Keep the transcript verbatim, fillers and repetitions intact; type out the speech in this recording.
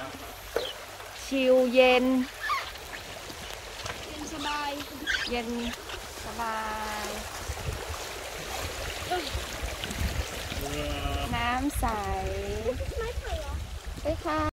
ชิลเย็นเย็นสบายเย็นสบาย น้ำใสไม่เคยเหรอไปค่ะ